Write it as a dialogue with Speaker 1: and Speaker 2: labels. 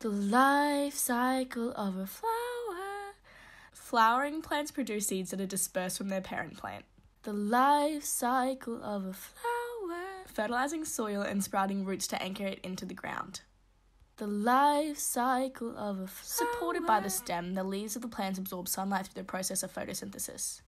Speaker 1: The life cycle of a flower. Flowering plants produce seeds that are dispersed from their parent plant. The life cycle of a flower. Fertilizing soil and sprouting roots to anchor it into the ground. The life cycle of a flower. Supported by the stem, the leaves of the plants absorb sunlight through the process of photosynthesis.